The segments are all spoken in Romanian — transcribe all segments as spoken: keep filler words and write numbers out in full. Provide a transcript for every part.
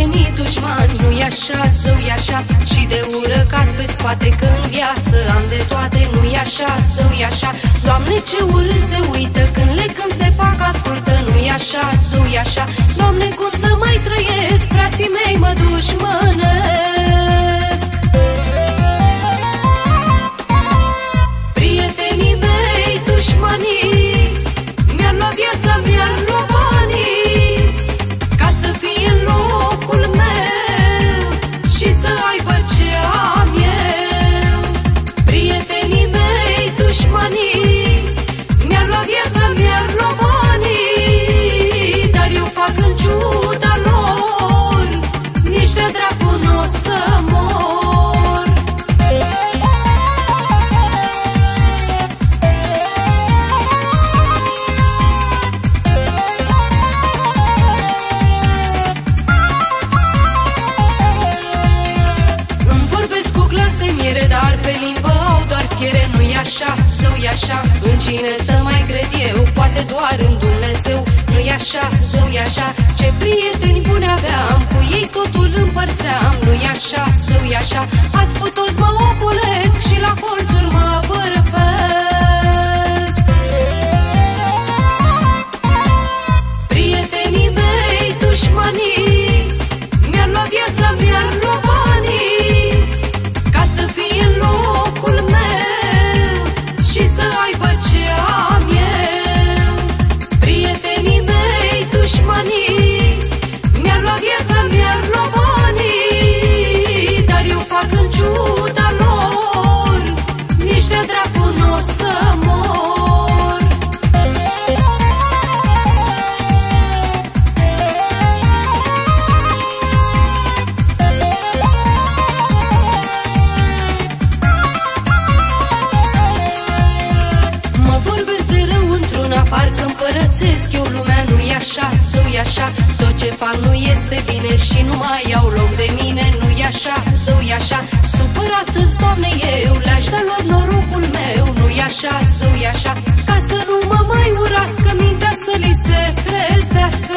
deveni dușman. Nu-i așa, său-i așa, și de urăcat pe spate, că în viață am de toate. Nu-i așa, său-i așa, Doamne, ce urât se uită când le când se fac ascultă. Nu-i așa, său-i așa, Doamne, cum să mai trăiesc, frații mei mă dușmănesc. Prietenii mei dușmanii mi-ar lua viața, mi-ar lua banii, ca să fie în locul meu și să aibă ce am eu. Prietenii mei dușmanii mi-ar lua viața, mi-ar lua banii, dar eu fac în ciuda lor, nici de dracu n-o să mor. Îmi vorbesc cu glas de miere, dar pe limbă au doar fiere. Nu-i așa, său-i așa, în cine să mai cred eu? Poate doar în Dumnezeu. Nu-i așa, său-i așa, ce prieteni buni aveam, cu ei totul împărțeam. Nu-i așa, său-i așa, azi cu toți mă ocolesc și la colțuri mă bărfesc. Prietenii mei dușmanii mi-ar lua viața, mi-ar lua banii, ca să fie în locul meu și să aibă ce am eu. Prietenii mei dușmanii mi-ar lua viața, mi-ar lua banii, dar eu fac în ciuda lor, nici de dracu n-o să mor. Mă vorbesc de rău într-una, parcă împărățesc eu lumea. Nu-i așa, său-i așa, tot ce fac nu este bine și nu mai iau loc de mine. Nu-i așa, său-i așa, supărat-ți, Doamne, eu le-aș da lor norocul meu. Nu-i așa, său-i așa, ca să nu mă mai urască, mintea să li se trezească.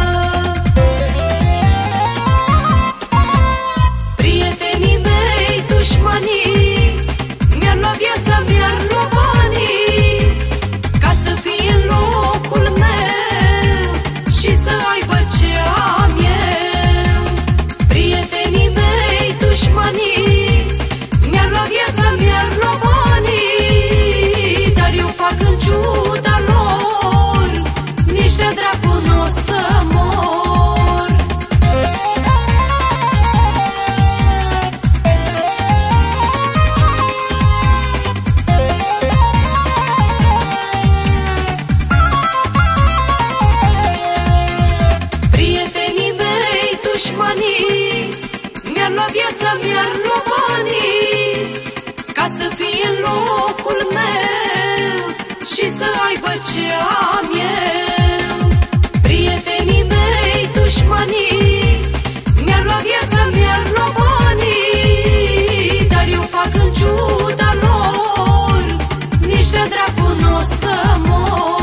Prietenii mei dușmanii mi-ar lua viața, mi-ar lua banii, ca să fie în locul meu și să aibă ce am eu. Prietenii mei dușmanii mi-ar lua viața, mi-ar lua banii, dar eu fac în ciuda lor, nici de dracu n-o să mor. Prietenii mei dușmanii mi-ar lua viața, mi-ar lua banii, ca să fie în locul meu și să aibă ce am eu. Prietenii mei dușmanii mi-ar lua viața, mi-ar lua banii, dar eu fac în ciuda lor, nici de dracu n-o să mor.